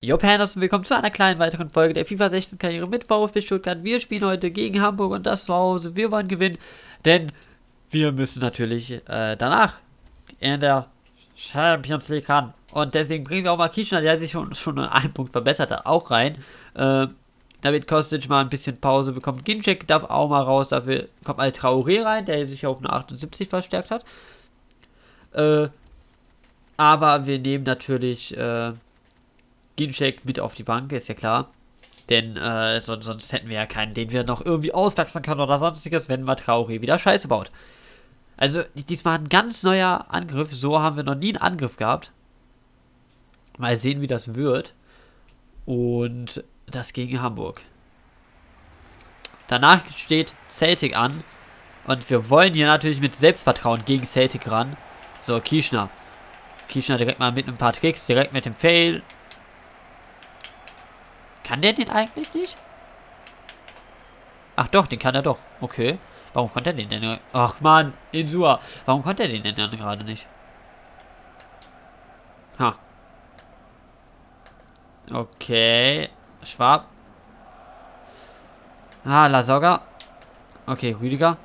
Jo, Pandas und willkommen zu einer kleinen weiteren Folge der FIFA 16 Karriere mit VfB Stuttgart. Wir spielen heute gegen Hamburg und das zu Hause. Wir wollen gewinnen, denn wir müssen natürlich danach in der Champions League ran. Und deswegen bringen wir auch mal Kieschner, der sich schon um einen Punkt verbessert hat, auch rein. Damit Kostic mal ein bisschen Pause bekommt. Ginczek darf auch mal raus, dafür kommt mal Traoré rein, der sich auf eine 78 verstärkt hat. Aber wir nehmen natürlich Ginczek mit auf die Bank, ist ja klar. Denn sonst hätten wir ja keinen, den wir noch irgendwie auswechseln können oder sonstiges, wenn mal Traoré wieder Scheiße baut. Also diesmal ein ganz neuer Angriff. So haben wir noch nie einen Angriff gehabt. Mal sehen, wie das wird. Und das gegen Hamburg. Danach steht Celtic an. Und wir wollen hier natürlich mit Selbstvertrauen gegen Celtic ran. So, Kieschner. Kieschner direkt mal mit ein paar Tricks, direkt mit dem Fail. Kann der den eigentlich nicht? Ach doch, den kann er doch. Okay. Warum konnte er den denn? Ach man, Insua. Warum konnte er den denn dann gerade nicht? Ha. Okay. Schwab. Ah, Lasogga. Okay, Rüdiger.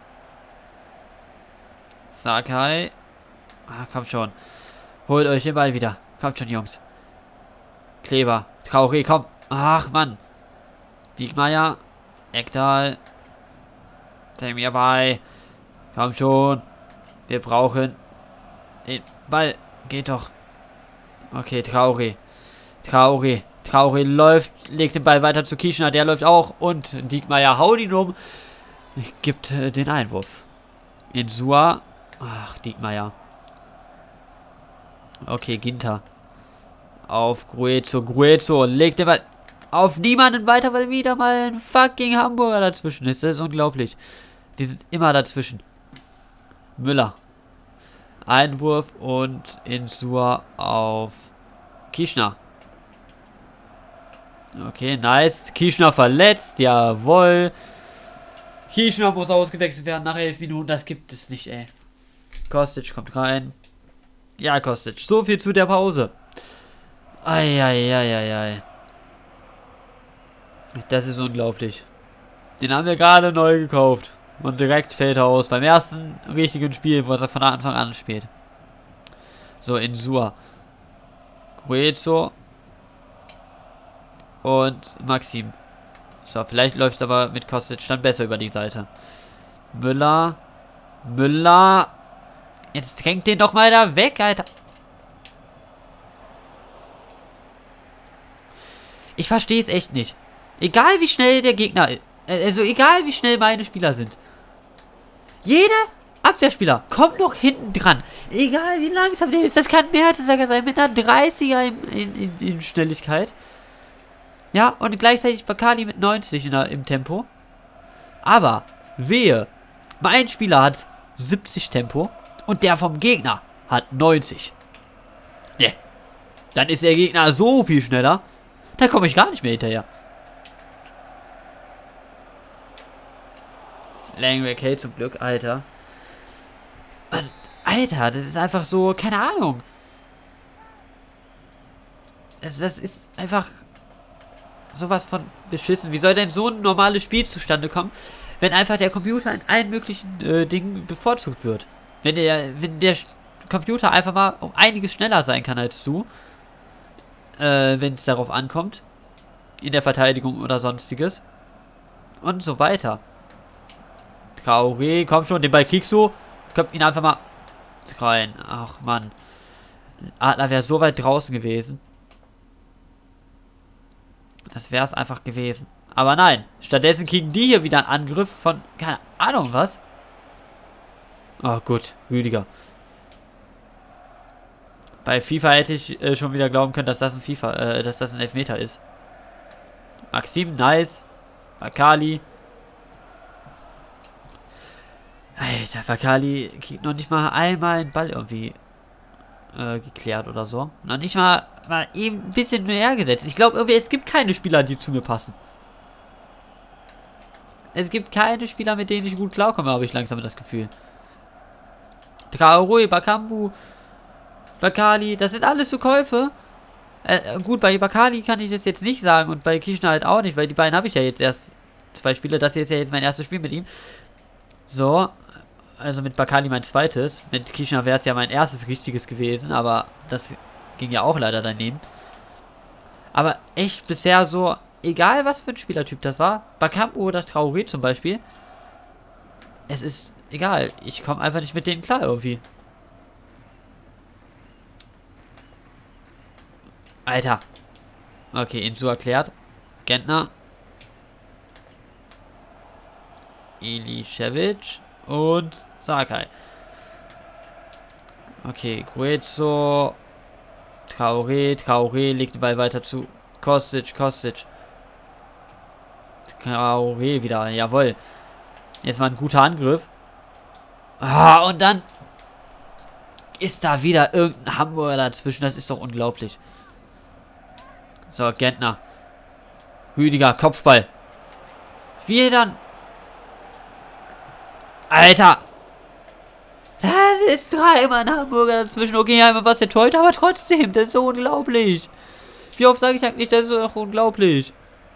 Sakai. Ah, komm schon. Holt euch den Ball wieder. Kommt schon, Jungs. Kleber. Traoré, komm. Ach, Mann. Diekmeyer. Ekdal. Mir bei. Komm schon. Wir brauchen den Ball. Geht doch. Okay, Traoré. Traoré läuft. Legt den Ball weiter zu Kieschner. Der läuft auch. Und Diekmeyer haut ihn um. Gibt den Einwurf. Insua. Ach, Diekmeyer. Okay, Ginter. Auf Gruezo. Legt den Ball auf niemanden weiter, weil wieder mal ein fucking Hamburger dazwischen ist. Das ist unglaublich. Die sind immer dazwischen. Müller. Einwurf und Insua auf Kieschner. Okay, nice. Kieschner verletzt. Jawohl. Kieschner muss ausgewechselt werden nach 11 Minuten. Das gibt es nicht, ey. Kostic kommt rein. Ja, Kostic. So viel zu der Pause. Eieieiei. Das ist unglaublich. Den haben wir gerade neu gekauft. Und direkt fällt er aus. Beim ersten richtigen Spiel, wo er von Anfang an spielt. So, Insua. Gruezo. Und Maxim. So, vielleicht läuft es aber mit Kostic dann besser über die Seite. Müller. Jetzt drängt den doch mal da weg, Alter. Ich verstehe es echt nicht. Egal wie schnell der Gegner ist. Also egal wie schnell meine Spieler sind. Jeder Abwehrspieler kommt noch hinten dran. Egal wie langsam der ist. Das kann mehr als sein mit einer 30er in Schnelligkeit. Ja, und gleichzeitig Bakali mit 90 im Tempo. Aber wehe, mein Spieler hat 70 Tempo und der vom Gegner hat 90. Ne. Dann ist der Gegner so viel schneller. Da komme ich gar nicht mehr hinterher. Langback hält zum Glück, Alter. Und, Alter, das ist einfach so, keine Ahnung. Das ist einfach sowas von beschissen. Wie soll denn so ein normales Spiel zustande kommen, wenn einfach der Computer in allen möglichen Dingen bevorzugt wird? Wenn der Computer einfach mal um einiges schneller sein kann als du, wenn es darauf ankommt, in der Verteidigung oder sonstiges und so weiter. Traoré, komm schon, den Ball kriegst du, kommt ihn einfach mal rein. Ach Mann, Adler wäre so weit draußen gewesen. Das wäre es einfach gewesen. Aber nein, stattdessen kriegen die hier wieder einen Angriff von, keine Ahnung was. Oh gut, Rüdiger. Bei FIFA hätte ich schon wieder glauben können, dass das ein Elfmeter ist. Maxim, nice. Bakali. Alter, Bakali kriegt noch nicht mal einmal einen Ball irgendwie geklärt oder so. Noch nicht mal eben ein bisschen näher gesetzt. Ich glaube irgendwie, es gibt keine Spieler, die zu mir passen. Es gibt keine Spieler, mit denen ich gut klarkomme, habe ich langsam das Gefühl. Traoré, Bakambu, Bakali, das sind alles so Käufe. Gut, bei Bakali kann ich das jetzt nicht sagen und bei Kishna halt auch nicht, weil die beiden habe ich ja jetzt erst 2 Spiele. Das hier ist ja jetzt mein erstes Spiel mit ihm. So, also mit Bakali mein zweites. Mit Kishna wäre es ja mein erstes richtiges gewesen, aber das ging ja auch leider daneben. Aber echt bisher so, egal was für ein Spielertyp das war, Bakambu oder Traoré zum Beispiel, es ist egal. Ich komme einfach nicht mit denen klar irgendwie. Alter. Okay, ihn so erklärt. Gentner. Ilišević und Sakai. Okay, Gruezo. Traoré legt den Ball weiter zu Kostic. Traoré wieder, jawohl. Jetzt mal ein guter Angriff. Ah, und dann ist da wieder irgendein Hamburger dazwischen. Das ist doch unglaublich. So, Gentner. Rüdiger, Kopfball. Wie dann? Alter! Das ist dreimal ein Hamburger dazwischen. Okay, einmal was der Torhüter, aber trotzdem, das ist so unglaublich. Wie oft sage ich eigentlich, das ist doch unglaublich.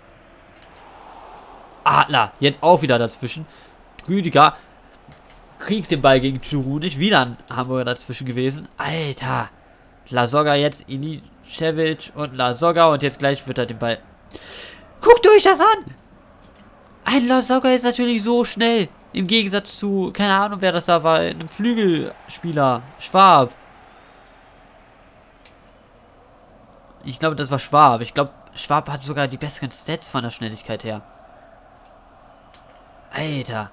Adler, jetzt auch wieder dazwischen. Rüdiger kriegt den Ball gegen Giroud nicht. Wieder ein Hamburger dazwischen gewesen. Alter. Lasogga jetzt, Ilišević und Lasogga und jetzt gleich wird er den Ball... Guckt euch das an! Ein Lasogga ist natürlich so schnell. Im Gegensatz zu, keine Ahnung wer das da war, einem Flügelspieler. Schwab. Ich glaube, das war Schwab. Ich glaube, Schwab hat sogar die besseren Stats von der Schnelligkeit her. Alter.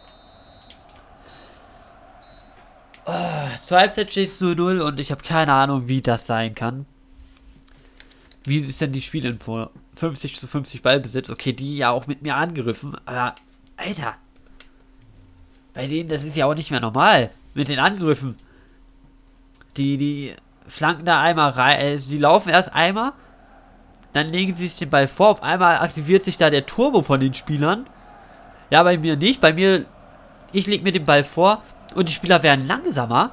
Oh, zur Halbzeit steht es 0-0 und ich habe keine Ahnung, wie das sein kann. Wie ist denn die Spielinfo? 50:50 Ballbesitz. Okay, die ja auch mit mir angegriffen. Aber, Alter. Bei denen, das ist ja auch nicht mehr normal. Mit den Angriffen. Die flanken da einmal rein. Die laufen erst einmal. Dann legen sie sich den Ball vor. Auf einmal aktiviert sich da der Turbo von den Spielern. Ja, bei mir nicht. Bei mir, ich lege mir den Ball vor. Und die Spieler werden langsamer.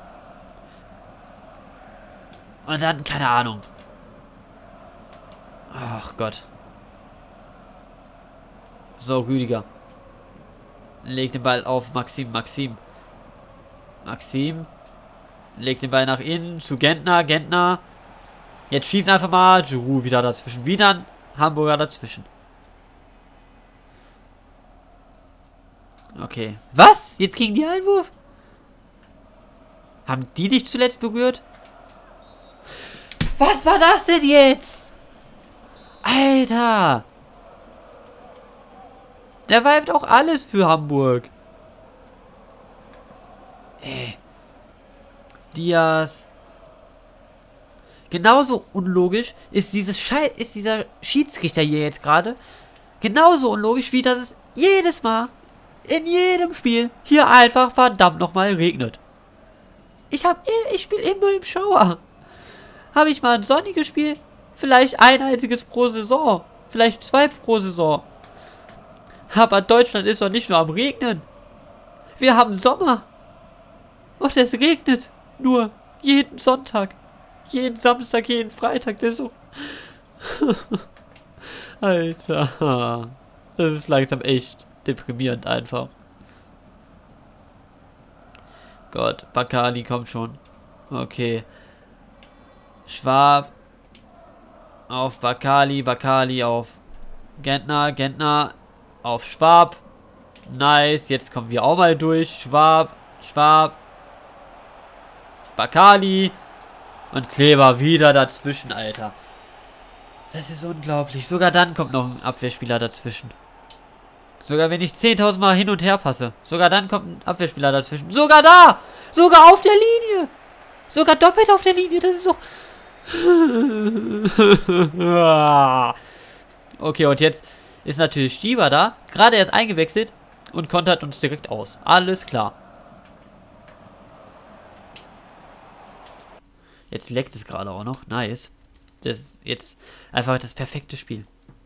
Und dann, keine Ahnung. Ach Gott. So, Rüdiger. Legt den Ball auf Maxim. Legt den Ball nach innen zu Gentner. Jetzt schießt einfach mal. Giroud wieder dazwischen. Wieder ein Hamburger dazwischen. Okay. Was? Jetzt gegen die Einwurf? Haben die dich zuletzt berührt? Was war das denn jetzt? Alter. Der weibt auch alles für Hamburg. Diaz. Genauso unlogisch ist dieser Schiedsrichter hier jetzt gerade. Genauso unlogisch, wie das es jedes Mal in jedem Spiel hier einfach verdammt nochmal regnet. Ich spiele immer im Schauer. Habe ich mal ein sonniges Spiel? Vielleicht ein einziges pro Saison. Vielleicht 2 pro Saison. Aber Deutschland ist doch nicht nur am Regnen. Wir haben Sommer. Und es regnet nur jeden Sonntag. Jeden Samstag, jeden Freitag. Das ist so... Alter. Das ist langsam echt deprimierend einfach. Gott, Bakali kommt schon. Okay. Schwab. Auf Bakali auf Gentner auf Schwab. Nice, jetzt kommen wir auch mal durch. Schwab. Bakali. Und Kleber wieder dazwischen, Alter. Das ist unglaublich. Sogar dann kommt noch ein Abwehrspieler dazwischen. Sogar wenn ich 10.000 Mal hin und her passe. Sogar dann kommt ein Abwehrspieler dazwischen. Sogar da! Sogar auf der Linie! Sogar doppelt auf der Linie. Das ist doch... Okay, und jetzt ist natürlich Stieber da. Gerade erst eingewechselt und kontert uns direkt aus. Alles klar. Jetzt leckt es gerade auch noch. Nice. Das ist jetzt einfach das perfekte Spiel.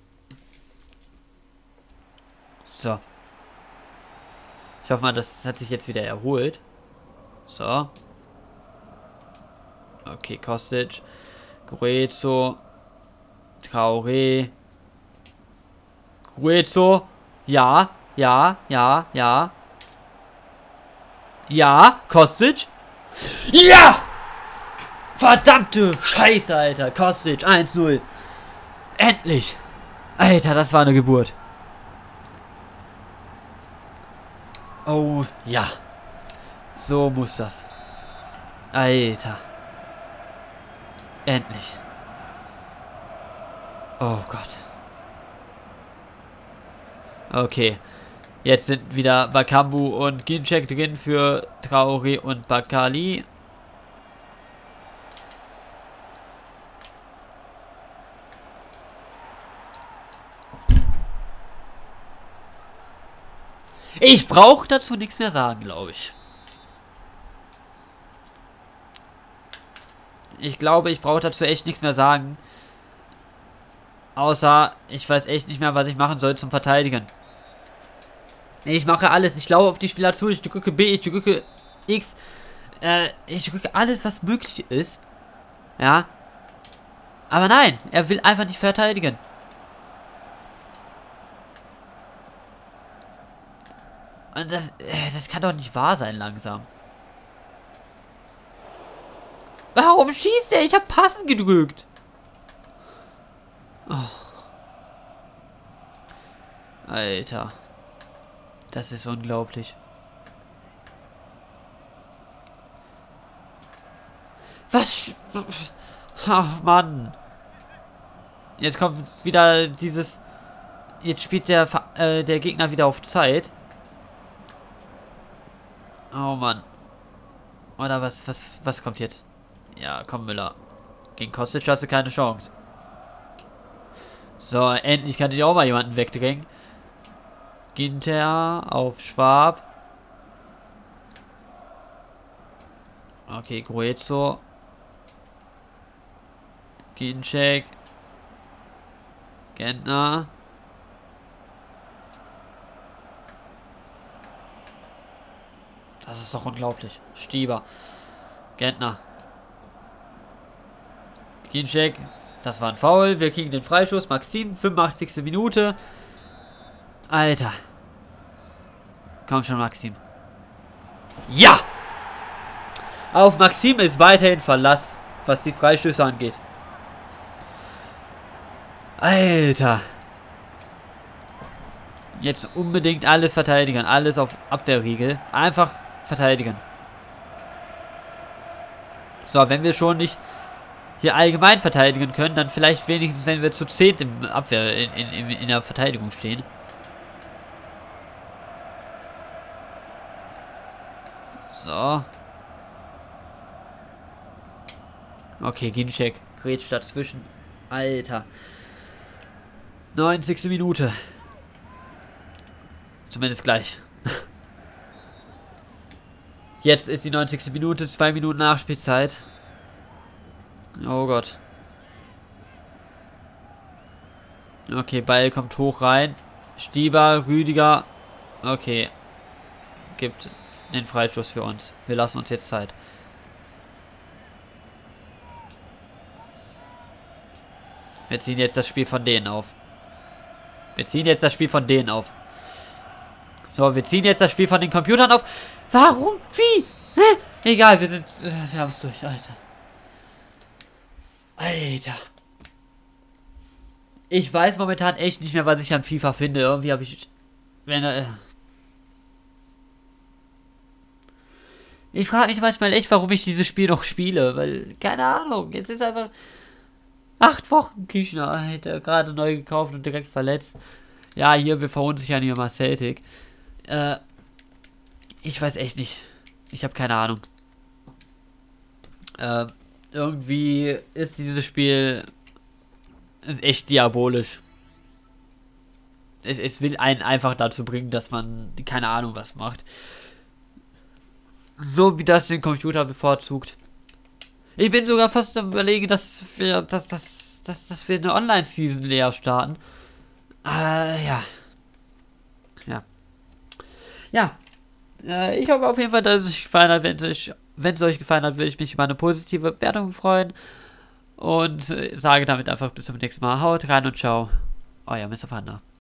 So. Ich hoffe mal, das hat sich jetzt wieder erholt. So. Okay, Kostic. Gruezo. Traoré. Gruezo. Ja. Ja. Ja. Ja. Ja. Kostic. Ja! Verdammte Scheiße, Alter. Kostic. 1-0. Endlich. Alter, das war eine Geburt. Oh, ja. So muss das. Alter. Endlich. Oh Gott. Okay. Jetzt sind wieder Bakambu und Ginczek drin für Traoré und Bakali. Ich brauche dazu nichts mehr sagen, glaube ich. Ich glaube, ich brauche dazu echt nichts mehr sagen. Außer, ich weiß echt nicht mehr, was ich machen soll zum Verteidigen. Ich mache alles. Ich laufe auf die Spieler zu. Ich drücke B, ich drücke X. Ich drücke alles, was möglich ist. Ja. Aber nein, er will einfach nicht verteidigen. Und das kann doch nicht wahr sein langsam. Warum schießt er? Ich habe Passen gedrückt. Oh. Alter. Das ist unglaublich. Was? Ach, Mann. Jetzt kommt wieder dieses... Jetzt spielt der Gegner wieder auf Zeit. Oh, Mann. Oder was kommt jetzt? Ja, komm, Müller. Gegen Kostic hast du keine Chance. So, endlich kann ich auch mal jemanden wegdrängen. Ginter auf Schwab. Okay, Gruezo. Ginczek. Gentner. Das ist doch unglaublich. Stieber. Gentner. Ginczek. Das war ein Foul. Wir kriegen den Freischuss. Maxim, 85. Minute. Alter. Komm schon, Maxim. Ja! Auf Maxim ist weiterhin Verlass, was die Freistöße angeht. Alter. Jetzt unbedingt alles verteidigen. Alles auf Abwehrriegel. Einfach verteidigen. So, wenn wir schon nicht hier allgemein verteidigen können, dann vielleicht wenigstens, wenn wir zu 10 im Abwehr, in der Verteidigung stehen. So. Okay, Ginczek grätscht dazwischen. Alter. 90. Minute. Zumindest gleich. Jetzt ist die 90. Minute, 2 Minuten Nachspielzeit. Oh Gott. Okay, Ball kommt hoch rein. Stieber, Rüdiger. Okay. Gibt den Freistoß für uns. Wir lassen uns jetzt Zeit. Wir ziehen jetzt das Spiel von denen auf. Wir ziehen jetzt das Spiel von denen auf. So, wir ziehen jetzt das Spiel von den Computern auf. Warum? Wie? Hä? Egal, wir haben es durch, Alter. Alter. Ich weiß momentan echt nicht mehr, was ich an FIFA finde. Irgendwie habe ich... Ich frage mich manchmal echt, warum ich dieses Spiel noch spiele. Weil, keine Ahnung, jetzt ist einfach... 8 Wochen Küchner, Alter. Gerade neu gekauft und direkt verletzt. Ja, hier, wir verunsichern hier mal Celtic. Ich weiß echt nicht. Ich habe keine Ahnung. Irgendwie ist dieses Spiel ist echt diabolisch. Es will einen einfach dazu bringen, dass man keine Ahnung was macht. So wie das den Computer bevorzugt. Ich bin sogar fast am Überlegen, dass wir eine Online-Season leer starten. Ja. Ja. Ja. Ich hoffe auf jeden Fall, dass es euch gefallen hat. Wenn es euch gefallen hat, würde ich mich über eine positive Bewertung freuen. Und sage damit einfach bis zum nächsten Mal. Haut rein und ciao. Euer Mr. Panda.